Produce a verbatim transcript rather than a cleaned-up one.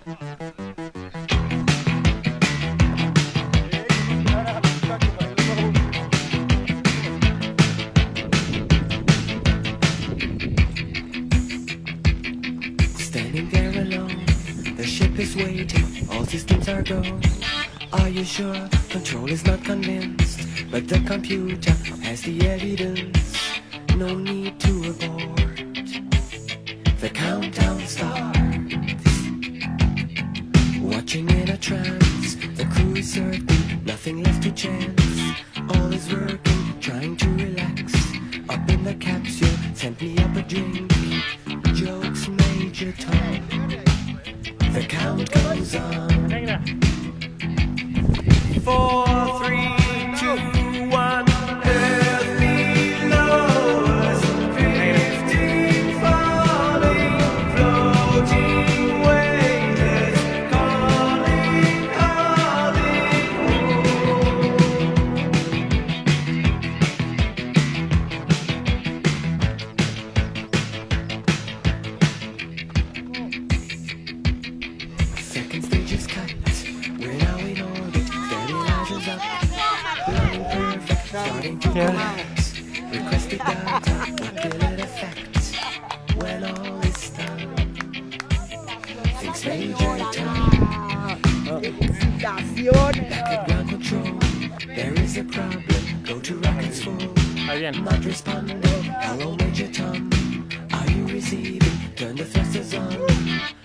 Standing there alone, the ship is waiting, all systems are go. Are you sure? Control is not convinced, but the computer has the evidence. No need to abort. The countdown starts. Watching in a trance, the crew is certain, nothing left to chance. All is working, trying to relax. Up in the capsule, sent me up a drink. Jokes, Major Tom. The count goes on. Four, three, two, one. Earth below us, drifting, falling, floating waves, calling, calling home. Second stage is cut. We're now in orbit. Stabilizers up. Running perfect. Starting to collapse. Requested data. What will it affect when all is done? Things major time. Back at ground control. There is a problem. Go to rockets full. Not responding. Hello, Major Tom. Are you receiving? Turn the thrusters on.